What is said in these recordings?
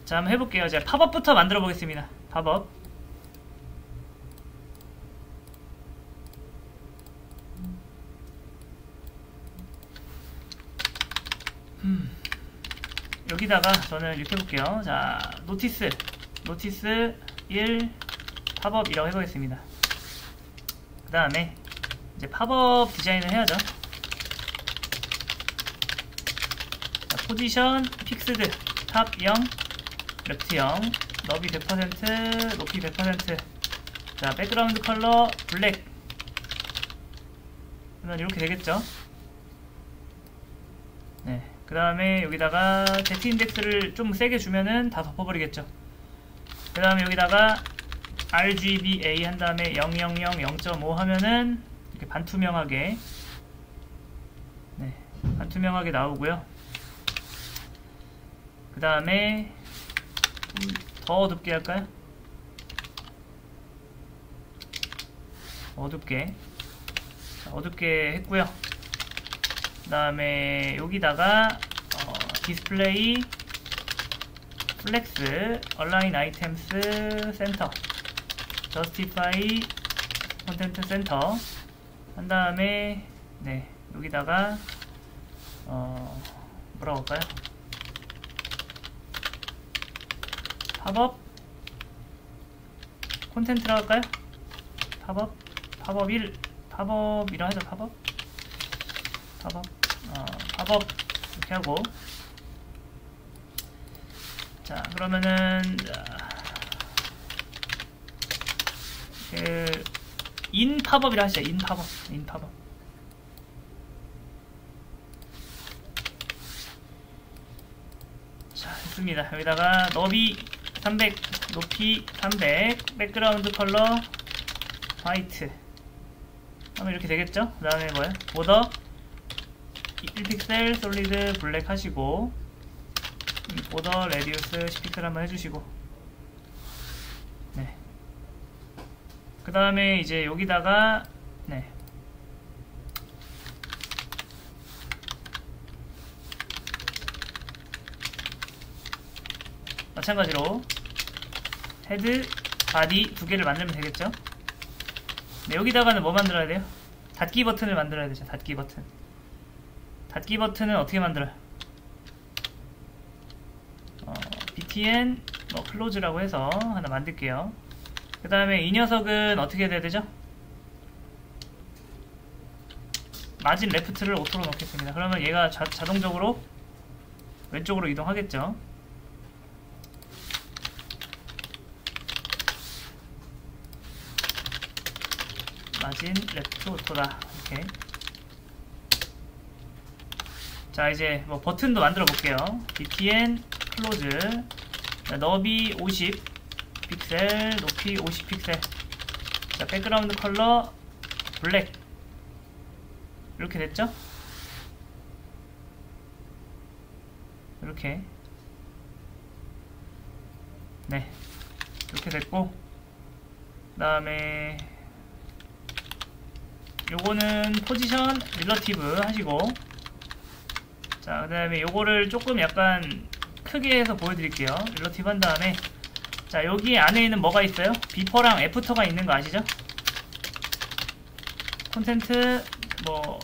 자, 한번 해볼게요. 제가 팝업부터 만들어 보겠습니다. 팝업. 여기다가 저는 이렇게 해볼게요. 자, 노티스 1 팝업이라고 해보겠습니다. 그 다음에 이제 팝업 디자인을 해야죠. 자, 포지션 픽스드 탑 0 레프트 0 너비 100% 높이 100%. 자, 백그라운드 컬러 블랙. 그러면 이렇게 되겠죠. 네. 그 다음에 여기다가 Z 인덱스를 좀 세게 주면은 다 덮어버리겠죠. 그 다음에 여기다가 RGBA 한 다음에 000 0.5 하면은 이렇게 반투명하게, 네, 반투명하게 나오고요. 그 다음에 더 어둡게 할까요? 어둡게. 자, 어둡게 했고요. 그 다음에 여기다가 디스플레이 플렉스 얼라인 아이템스 센터 저스티파이 콘텐트 센터 한 다음에 네, 여기다가 뭐라고 할까요? 팝업 콘텐츠라고 할까요? 팝업 1 팝업이라 하죠. 팝업 이렇게 하고. 자, 그러면은 인 팝업이라 하시죠. 인 팝업. 자, 됐습니다. 여기다가 너비 300 높이 300 백그라운드 컬러 화이트 하면 이렇게 되겠죠. 그 다음에 뭐야? 보더 1픽셀 솔리드 블랙 하시고, 보더 레디우스 10픽셀 한번 해주시고, 네. 그 다음에 이제 여기다가 네, 마찬가지로 헤드, 바디 두 개를 만들면 되겠죠. 네, 여기다가는 뭐 만들어야 돼요? 닫기 버튼을 만들어야 되죠. 닫기 버튼은 어떻게 만들어요? btn 클로즈라고 해서 하나 만들게요. 그 다음에 이 녀석은 어떻게 해야 되죠? 마진 레프트를 오토로 넣겠습니다. 그러면 얘가 자동적으로 왼쪽으로 이동하겠죠. 마진 레프트 오토다. 이렇게. 자, 이제 뭐 버튼도 만들어 볼게요. btn 클로즈 너비 50 픽셀 높이 50 픽셀. 자, 백그라운드 컬러 블랙. 이렇게 됐죠? 이렇게. 네, 이렇게 됐고, 그 다음에 요거는 포지션 릴러티브 하시고, 자, 그 다음에 요거를 조금 약간 크게 해서 보여드릴게요. 릴러티브 한 다음에, 자, 여기 안에 있는 뭐가 있어요? 비퍼랑 애프터가 있는 거 아시죠? 콘텐트 뭐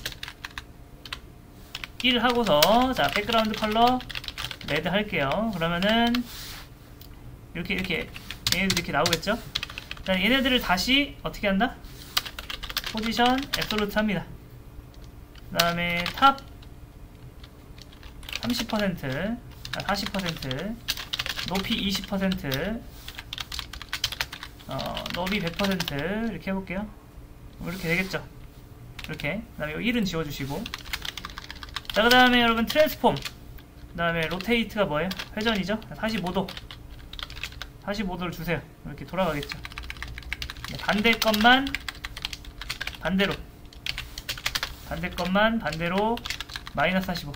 1 하고서, 자, 백그라운드 컬러 레드 할게요. 그러면은 이렇게 얘네들 이렇게 나오겠죠? 자, 얘네들을 다시 어떻게 한다? 포지션 앱솔루트 합니다. 그 다음에 탑 30%, 40%, 높이 20%, 너비 100% 이렇게 해볼게요. 이렇게 되겠죠? 이렇게. 그 다음에 1은 지워주시고, 자, 그 다음에 여러분 트랜스폼, 그 다음에 로테이트가 뭐예요? 회전이죠? 45도를 주세요. 이렇게 돌아가겠죠. 반대 것만 반대로, 마이너스 45.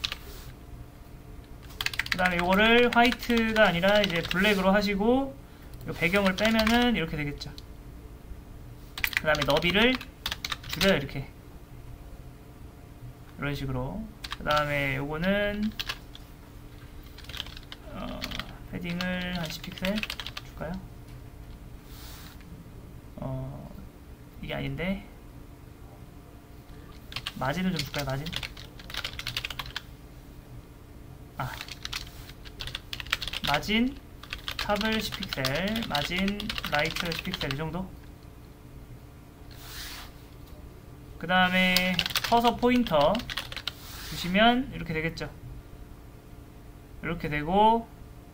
그 다음에 요거를 화이트가 아니라 이제 블랙으로 하시고, 요 배경을 빼면은 이렇게 되겠죠. 그 다음에 너비를 줄여요. 이렇게. 이런 식으로. 그 다음에 요거는 패딩을 한 10픽셀 줄까요? 이게 아닌데 마진을 좀 줄까요? 마진? 마진 탑을 10픽셀, 마진 라이트 10픽셀 이 정도? 그 다음에 커서 포인터 주시면 이렇게 되겠죠. 이렇게 되고,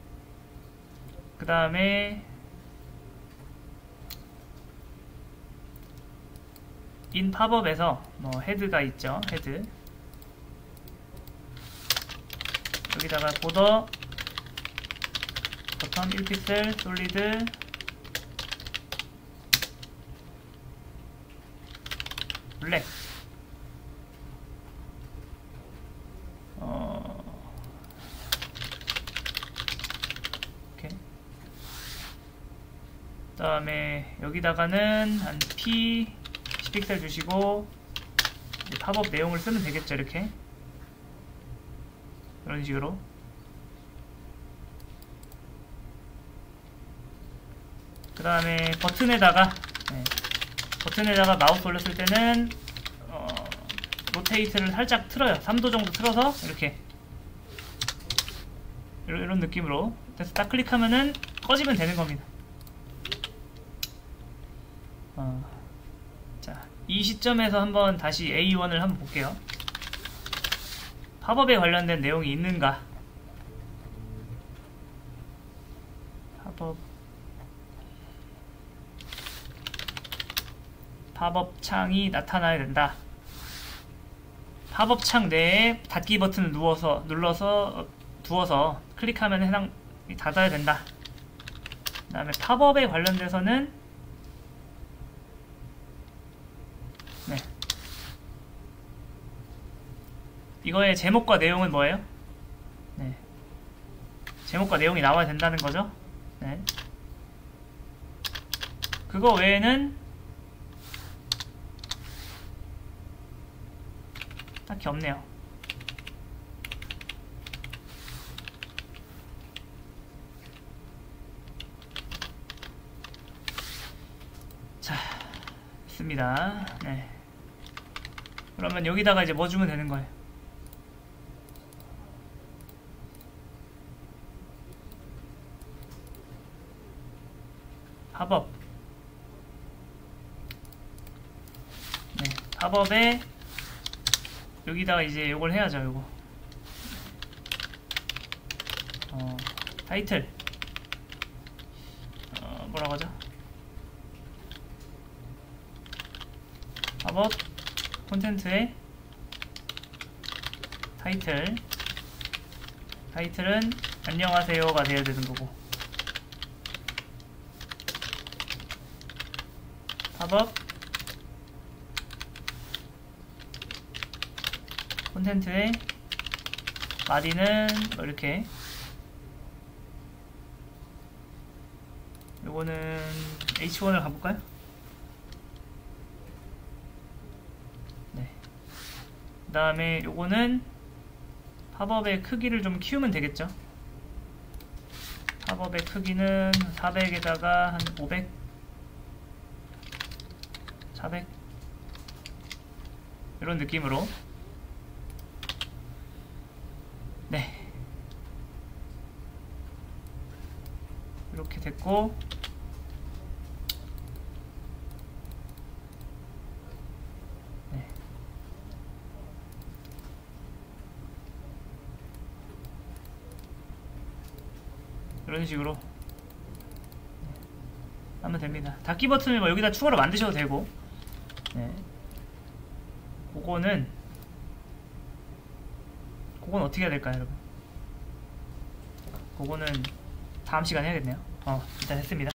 그 다음에 인 팝업에서 뭐 헤드가 있죠. 헤드 여기다가 보더 버텀 1픽셀 솔리드 블랙 오케이. 그 다음에 여기다가는 한 P 10픽셀 주시고 팝업 내용을 쓰면 되겠죠. 이렇게 이런 식으로. 그 다음에 버튼에다가 마우스 올렸을 때는 로테이트를 살짝 틀어요. 3도 정도 틀어서 이렇게 이런 느낌으로 그래서 딱 클릭하면은 꺼지면 되는 겁니다. 자, 이 시점에서 한번 다시 A1을 한번 볼게요. 팝업에 관련된 내용이 있는가? 팝업 창이 나타나야 된다. 팝업 창 내에 닫기 버튼을 눌러서 두어서 클릭하면 해당 닫아야 된다. 그 다음에 팝업에 관련돼서는 이거의 제목과 내용은 뭐예요? 제목과 내용이 나와야 된다는 거죠. 그거 외에는 딱히 없네요. 자, 있습니다. 그러면 여기다가 이제 뭐 주면 되는 거예요? 팝업. 팝업에 여기다가 이제 요걸 해야죠. 요거 타이틀 뭐라고 하죠? 팝업 콘텐츠에 타이틀은 안녕하세요가 되어야 되는 거고, 팝업 콘텐츠에 마디는 뭐 이렇게, 요거는 H1을 가볼까요? 그 다음에 요거는 팝업의 크기를 좀 키우면 되겠죠. 팝업의 크기는 400에다가 한 500 400 이런 느낌으로. 이렇게 됐고, 이런 식으로 하면 됩니다. 닫기 버튼을 뭐 여기다 추가로 만드셔도 되고, 그거는 어떻게 해야 될까요, 여러분? 그거는 다음 시간에 해야겠네요. 일단 했습니다.